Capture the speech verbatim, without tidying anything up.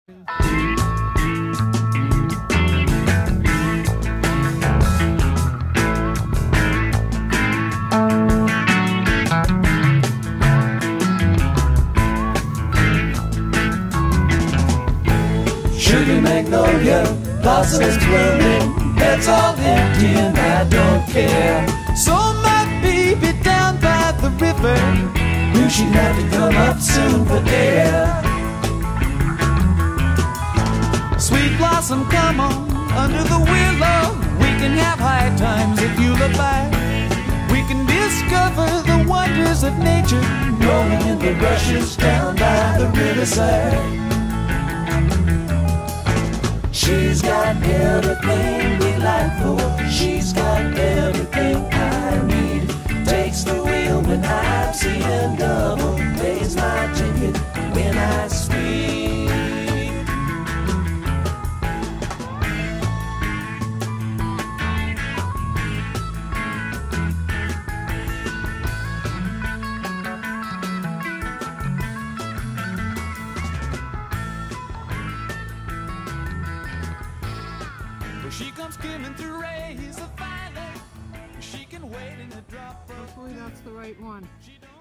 Sugar magnolia, blossoms blooming, that's all empty and I don't care. So my baby down by the river knew she'd have to come up soon for air. Sweet blossom, come on, under the willow. We can have high times if you look back. We can discover the wonders of nature, rolling in the rushes down by the riverside. She's got everything we like for. She's got everything I need. Takes the wheel when I'm seeing double. Pays my ticket when I speed. She comes skimming through rays of violet. She can wait in a drop of. Hopefully that's the right one. She don't